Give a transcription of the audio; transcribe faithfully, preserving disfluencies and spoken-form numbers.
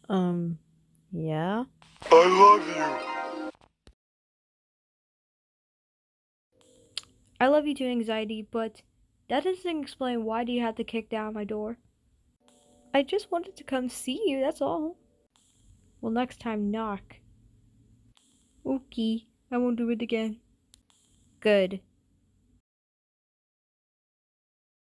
Um, yeah? I love you. I love you too, Anxiety, but that doesn't explain why do you have to kick down my door. I just wanted to come see you, that's all. Well, next time, knock. Okay, I won't do it again. Good.